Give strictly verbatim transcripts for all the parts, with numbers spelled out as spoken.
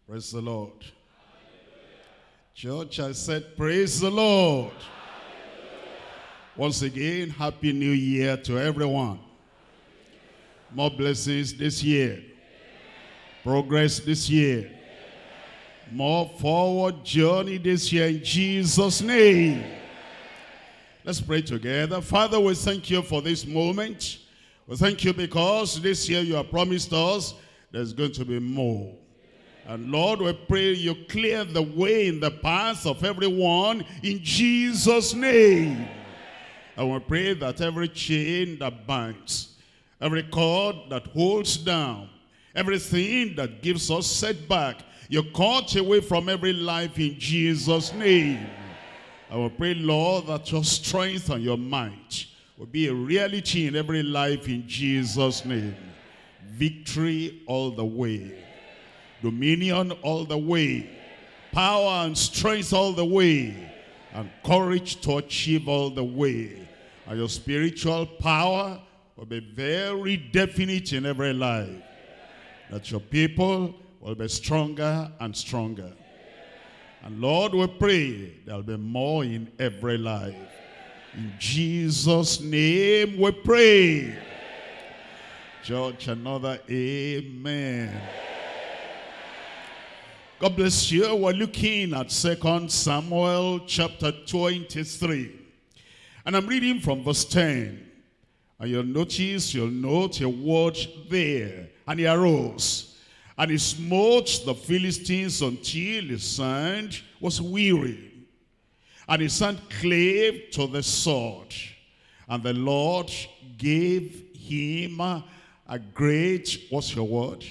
Praise the Lord. Church, I said, praise the Lord. Once again, Happy New Year to everyone. More blessings this year. Progress this year. More forward journey this year in Jesus' name. Let's pray together. Father, we thank you for this moment. We thank you because this year you have promised us there's going to be more. And Lord, we pray you clear the way in the path of everyone in Jesus' name. And we pray that every chain that binds, every cord that holds down, everything that gives us setback, you cut away from every life in Jesus' name. I will pray, Lord, that your strength and your might will be a reality in every life in Jesus' name. Victory all the way. Dominion all the way. Power and strength all the way. And courage to achieve all the way. And your spiritual power will be very definite in every life. That your people will be stronger and stronger. And Lord, we pray there'll be more in every life. In Jesus' name we pray. Church, another amen. God bless you. We're looking at Second Samuel chapter twenty-three. And I'm reading from verse ten. And you'll notice, you'll note a word there. And he arose, and he smote the Philistines until his hand was weary. And his hand clave to the sword. And the Lord gave him a great, what's your word?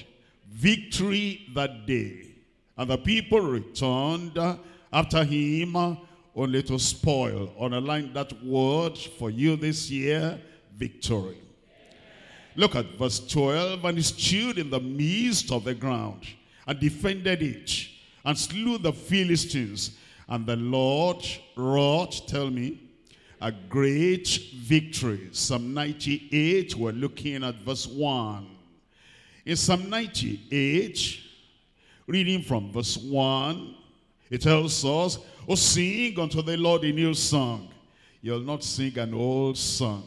Victory that day. And the people returned after him only to spoil. Underline that word for you this year, victory. Look at verse twelve. And he stood in the midst of the ground and defended it and slew the Philistines. And the Lord wrought, tell me, a great victory. Psalm ninety-eight, we're looking at verse one. In Psalm ninety-eight, reading from verse one, it tells us, oh, sing unto the Lord a new song. You'll not sing an old song.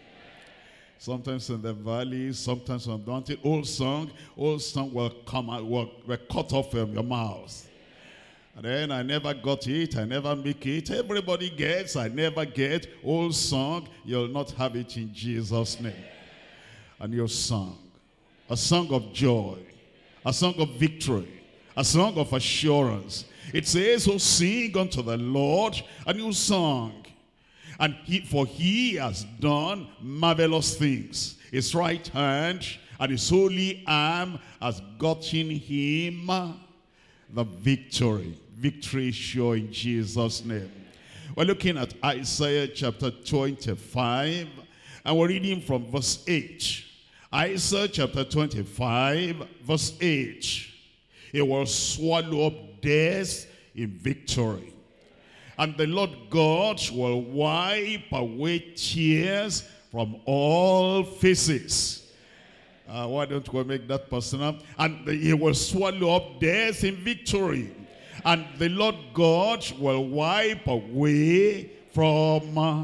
Sometimes in the valley, sometimes on the mountain, old song, old song will come out, will, will cut off from your mouth. And then I never got it, I never make it. Everybody gets, I never get. Old song, you'll not have it in Jesus' name. A new song, a song of joy, a song of victory, a song of assurance. It says, oh, sing unto the Lord a new song. And he, for he has done marvelous things. His right hand and his holy arm has gotten him the victory. Victory sure in Jesus' name. We're looking at Isaiah chapter twenty-five. And we're reading from verse eight. Isaiah chapter twenty-five, verse eight. He will swallow up death in victory. And the Lord God will wipe away tears from all faces. Uh, why don't we make that personal? And the, he will swallow up death in victory. And the Lord God will wipe away from uh,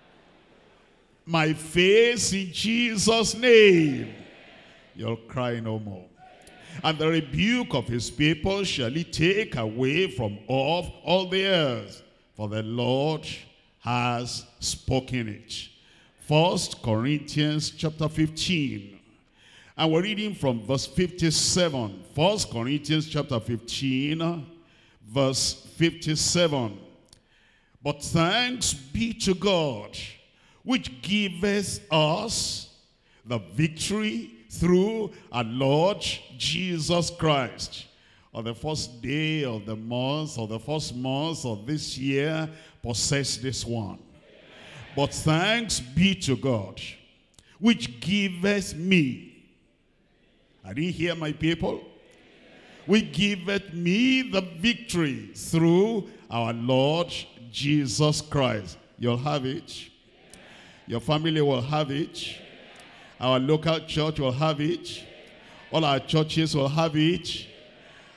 my face in Jesus' name. You'll cry no more. And the rebuke of his people shall he take away from off all the earth. For the Lord has spoken it. First Corinthians chapter fifteen. And we're reading from verse fifty-seven. First Corinthians chapter fifteen, verse fifty-seven. But thanks be to God, which giveth us the victory through our Lord Jesus Christ. On the first day of the month, or the first month of this year, possess this one. But thanks be to God, which giveth me. I didn't hear my people. Which giveth me the victory through our Lord Jesus Christ. You'll have it. Your family will have it. Our local church will have it. All our churches will have it.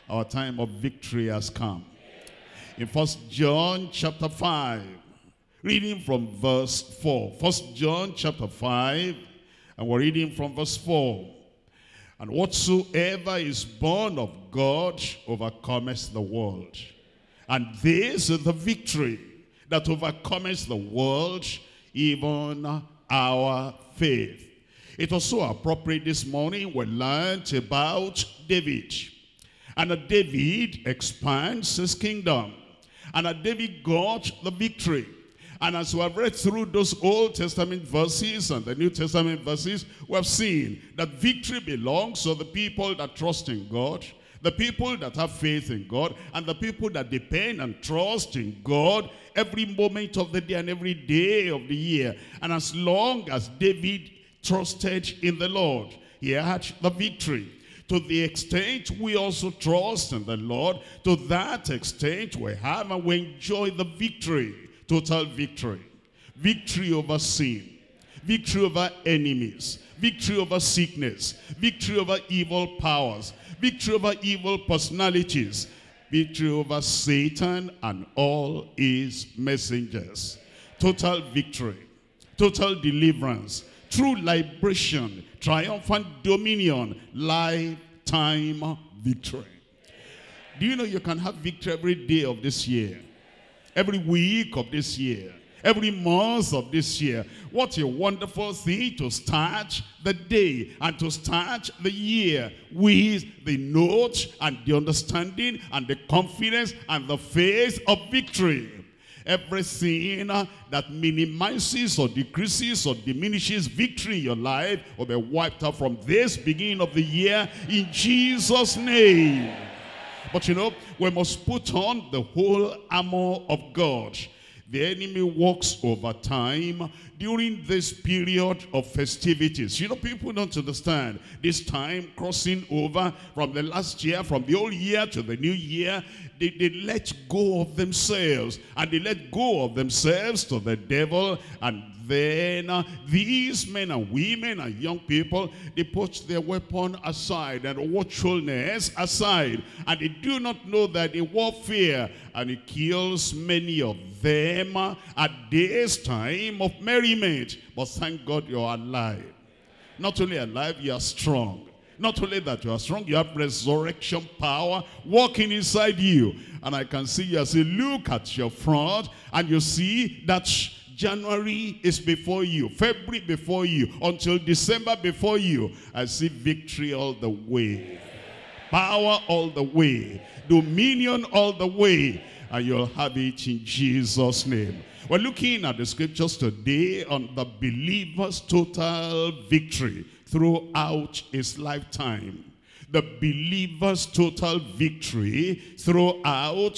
Our time of victory has come. In First John chapter five, reading from verse four. First John chapter five, and we're reading from verse four. And whatsoever is born of God overcometh the world. And this is the victory that overcometh the world, even our faith. It was so appropriate this morning we learned about David. And that David expands his kingdom. And that David got the victory. And as we have read through those Old Testament verses and the New Testament verses, we have seen that victory belongs to the people that trust in God, the people that have faith in God, and the people that depend and trust in God every moment of the day and every day of the year. And as long as David trusted in the Lord, he had the victory. To the extent we also trust in the Lord, to that extent we have and we enjoy the victory. Total victory. Victory over sin. Victory over enemies. Victory over sickness. Victory over evil powers. Victory over evil personalities. Victory over Satan and all his messengers. Total victory. Total deliverance. True liberation. Triumphant dominion. Lifetime victory. Do you know you can have victory every day of this year? Every week of this year, every month of this year. What a wonderful thing to start the day and to start the year with the note and the understanding and the confidence and the faith of victory. Everything that minimizes or decreases or diminishes victory in your life will be wiped out from this beginning of the year in Jesus' name. But you know, we must put on the whole armor of God. The enemy works overtime during this period of festivities. You know, people don't understand this time crossing over from the last year, from the old year to the new year. They, they let go of themselves, and they let go of themselves to the devil. And then uh, these men and women and young people, they put their weapon aside and watchfulness aside, and they do not know that the warfare, and it kills many of them uh, at this time of merriment. But thank God you're alive. Not only alive, you are strong. Not only that you are strong, you have resurrection power working inside you. And I can see you as you look at your front, and you see that January is before you, February before you, until December before you. I see victory all the way, power all the way, dominion all the way, and you'll have it in Jesus' name. We're looking at the scriptures today on the believer's total victory throughout his lifetime. The believer's total victory throughout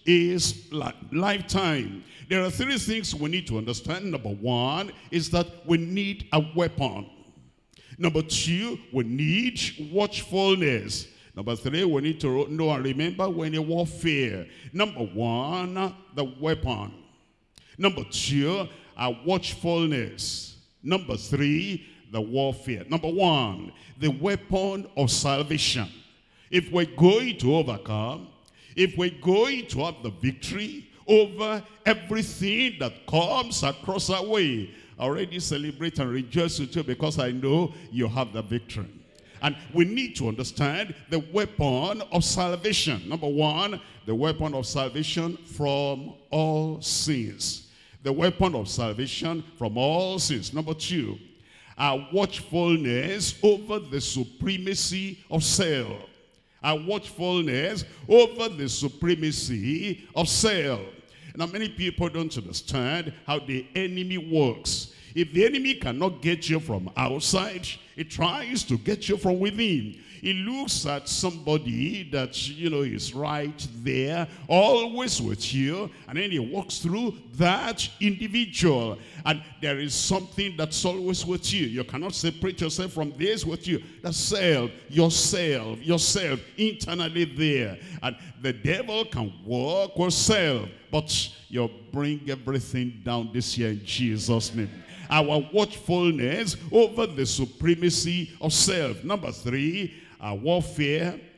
his li lifetime. There are three things we need to understand. Number one is that we need a weapon. Number two, we need watchfulness. Number three, we need to know and remember we're in a warfare. Number one, the weapon. Number two, our watchfulness. Number three, the warfare. Number one, the weapon of salvation. If we're going to overcome, if we're going to have the victory over everything that comes across our way, I already celebrate and rejoice with you because I know you have the victory. And we need to understand the weapon of salvation. Number one, the weapon of salvation from all sins. The weapon of salvation from all sins. Number two, our watchfulness over the supremacy of self. Our watchfulness over the supremacy of self. Now, many people don't understand how the enemy works. If the enemy cannot get you from outside, he tries to get you from within. He looks at somebody that, you know, is right there, always with you, and then he walks through that individual. And there is something that's always with you. You cannot separate yourself from this with you. That's self, yourself, yourself, internally there. And the devil can work with self, but you'll bring everything down this year in Jesus' name. Our watchfulness over the supremacy of self. Number three, our warfare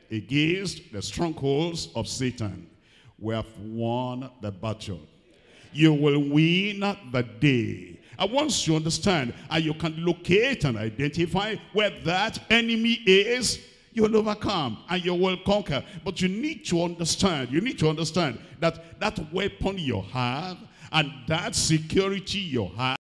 against the strongholds of Satan. We have won the battle. You will win the day. And once you understand and you can locate and identify where that enemy is, you will overcome and you will conquer. But you need to understand, you need to understand that that weapon you have and that security you have